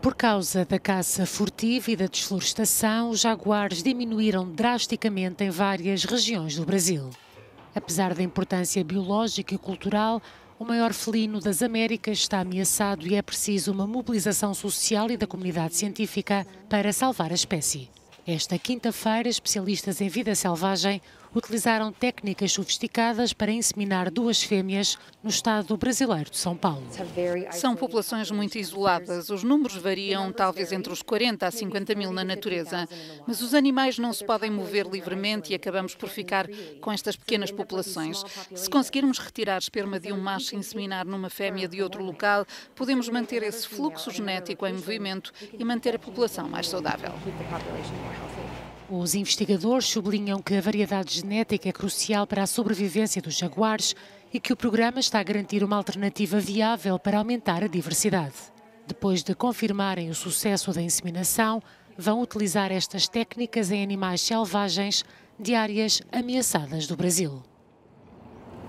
Por causa da caça furtiva e da desflorestação, os jaguares diminuíram drasticamente em várias regiões do Brasil. Apesar da importância biológica e cultural, o maior felino das Américas está ameaçado e é preciso uma mobilização social e da comunidade científica para salvar a espécie. Esta quinta-feira, especialistas em vida selvagem utilizaram técnicas sofisticadas para inseminar 2 fêmeas no estado brasileiro de São Paulo. São populações muito isoladas. Os números variam talvez entre os 40 a 50 mil na natureza, mas os animais não se podem mover livremente e acabamos por ficar com estas pequenas populações. Se conseguirmos retirar esperma de um macho e inseminar numa fêmea de outro local, podemos manter esse fluxo genético em movimento e manter a população mais saudável. Os investigadores sublinham que a variedade genética é crucial para a sobrevivência dos jaguares e que o programa está a garantir uma alternativa viável para aumentar a diversidade. Depois de confirmarem o sucesso da inseminação, vão utilizar estas técnicas em animais selvagens de áreas ameaçadas do Brasil.